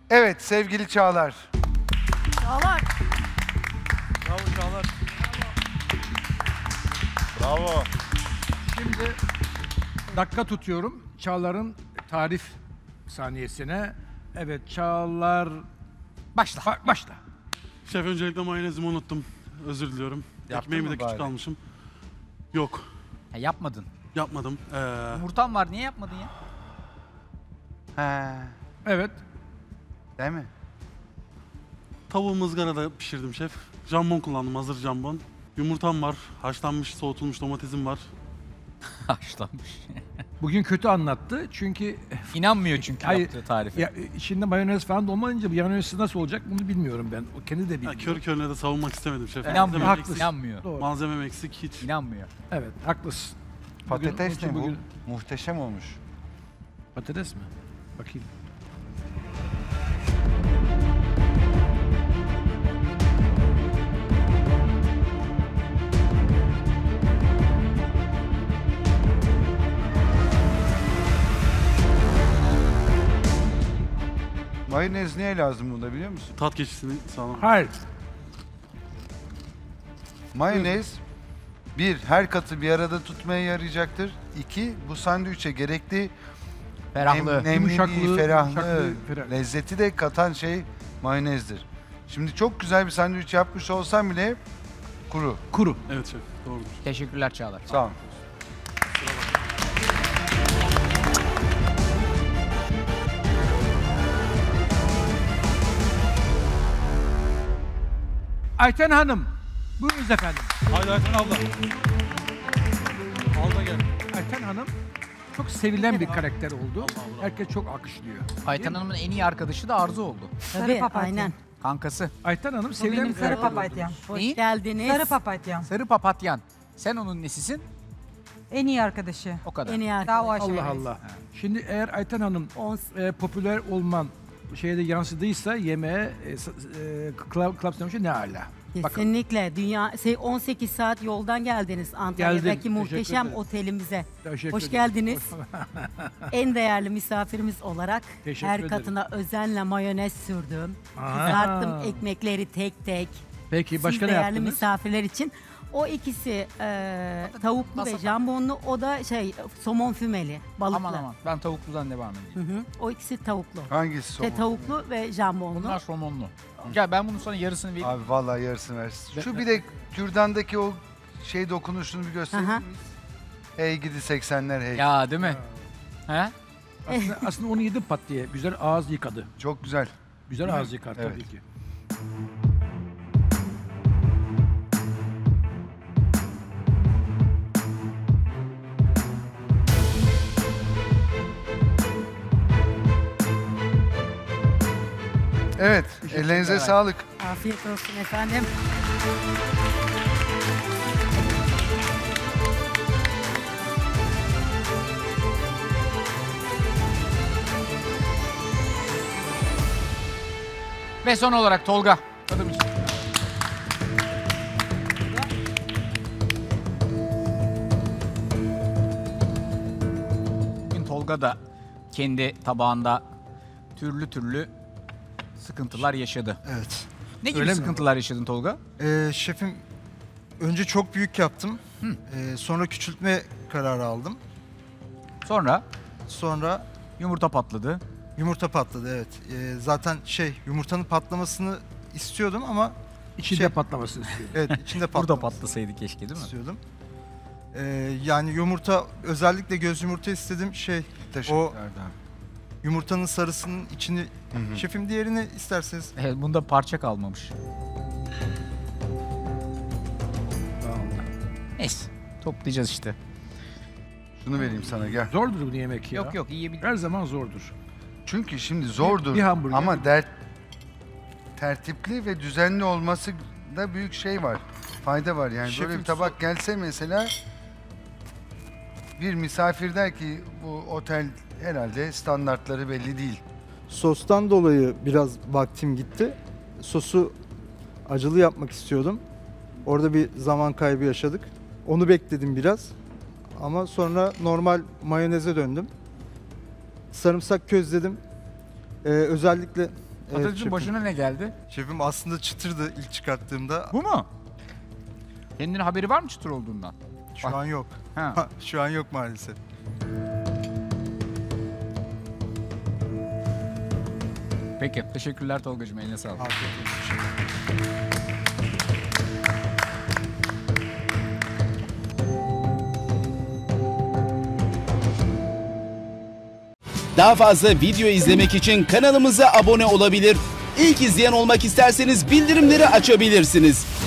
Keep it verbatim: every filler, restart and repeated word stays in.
Evet sevgili Çağlar. Çağlar. Bravo Çağlar. Bravo. Şimdi dakika tutuyorum. Çağlar'ın tarif saniyesine. Evet Çağlar... Başla. Ba başla. Şef öncelikle mayonezimi unuttum. Özür diliyorum. Yaptın Ekmeğimi mı de küçük bari? almışım. Yok. Ha, yapmadın. Yapmadım. Ee, Yumurtan var, niye yapmadın ya? He, Evet. değil mi? tavuğumu ızgarada pişirdim şef. Jambon kullandım. Hazır jambon. Yumurtam var. Haşlanmış, soğutulmuş domatesim var. Haşlanmış. Bugün kötü anlattı çünkü İnanmıyor çünkü Hayır, yaptığı tarife. ya, içinde mayonez falan da olmayınca bu mayonez nasıl olacak bunu bilmiyorum ben. O kendi de Ya, bilmiyor. kör körüne de savunmak istemedim şef. İnanmıyor. Malzemem Haklısın. eksik. İnanmıyor. Doğru. Malzemem eksik hiç. İnanmıyor. Evet haklısın. Patates Bugün- ne bu? bugün- Muhteşem olmuş. Patates mi? Bakayım. Mayonez niye lazım bunda biliyor musun? Tat geçişini sağlam. Hayır. Mayonez bir, her katı bir arada tutmaya yarayacaktır. İki, bu sandviçe gerekli Ferahlığı. nem- nemliliği, Yumuşaklığı, ferahlığı, yumuşaklığı, ferah- lezzeti de katan şey mayonezdir. Şimdi çok güzel bir sandviç yapmış olsam bile kuru. Kuru. Evet şef. Doğrudur. Teşekkürler Çağlar. Sağ ol. Ayten Hanım. Buyurunuz efendim. Haydi Ayten abla. Al da gel. Ayten Hanım çok sevilen bir karakter oldu. Herkes çok alkışlıyor. Ayten Hanım'ın en iyi arkadaşı da Arzu oldu. Tabii, aynen. Kankası. Ayten Hanım sevilen Benim bir sarı karakter oldu. papatyam. Hoş Neyi? geldiniz. Sarı papatyam. Sarı Papatyan. Sen onun nesisin? En iyi arkadaşı. O kadar. En iyi arkadaşı. Daha o aşamayız. Allah Allah. Şimdi eğer Ayten Hanım e, popüler olman şeyde yansıdıysa yemeğe e, s- e, club, club sandwich'e ne ala. Bakın. Kesinlikle. Dünya şey, on sekiz saat yoldan geldiniz Antalya'daki Geldim, teşekkür muhteşem ederim. otelimize. Teşekkür Hoş ederim. geldiniz. En değerli misafirimiz olarak Teşekkür her ederim. katına özenle mayonez sürdüm. Aa. Kızarttım ekmekleri tek tek. Peki başka Siz ne değerli yaptınız? misafirler için. O ikisi e, tavuklu ve jambonlu, o da şey somon fümeli, balıklı. Aman aman. Ben tavukludan devam edeceğim. Hı hı. O ikisi tavuklu. Hangisi Şey, somon? tavuklu ve jambonlu. Bunlar somonlu. Gel ben bunun sana yarısını vereyim. Abi vallahi yarısını versin. Şu bir de kürdandaki o şey dokunuşunu bir gösterir Aha. miyiz? Hey gidi seksenler hey. Ya değil mi? He? Aslında, aslında onu yedim pat diye. Güzel ağız yıkadı. Çok güzel. Güzel ağız yıkar Evet. tabii ki. Evet, Teşekkürler. ellerinize sağlık. Afiyet olsun efendim. Ve son olarak Tolga. Tadı mısın? Bugün Tolga da kendi tabağında türlü türlü sıkıntılar yaşadı. Evet. Ne gibi Öyle mi? sıkıntılar yaşadın Tolga? Ee, şefim, önce çok büyük yaptım. Ee, sonra küçültme kararı aldım. Sonra Sonra yumurta patladı. yumurta patladı, evet. Ee, zaten şey, yumurtanın patlamasını istiyordum ama İçinde Şey- patlamasını istiyorum. evet, içinde Burada patlamasını patlasaydı keşke değil mi? istiyordum. Ee, yani yumurta, özellikle göz yumurta istedim. Şey, Teşekkürler O- abi. yumurtanın sarısının içini... Şefim diğerini isterseniz. Evet, bunda parça kalmamış. Neyse, toplayacağız işte. Şunu vereyim sana gel. Zordur bu yemek ya. Yok yok, yiyebilir. Her zaman zordur. Çünkü şimdi zordur Bir hamburger. ama dert tertipli ve düzenli olması da büyük şey var. Fayda var yani. Şefim, Böyle bir tabak gelse mesela bir misafir der ki bu otel herhalde standartları belli değil. Sostan dolayı biraz vaktim gitti. Sosu acılı yapmak istiyordum. Orada bir zaman kaybı yaşadık. Onu bekledim biraz. Ama sonra normal mayoneze döndüm. Sarımsak közledim. Ee, özellikle Patatesin şefim. başına ne geldi? Şefim aslında çıtırdı ilk çıkarttığımda. Bu mu? Kendine haberi var mı çıtır olduğundan? Şu Bak. an yok. Ha. Şu an yok maalesef. Peki. Teşekkürler Tolgacığım. Eline sağlık. Afiyet olsun şefim. Daha fazla video izlemek için kanalımıza abone olabilir. İlk izleyen olmak isterseniz bildirimleri açabilirsiniz.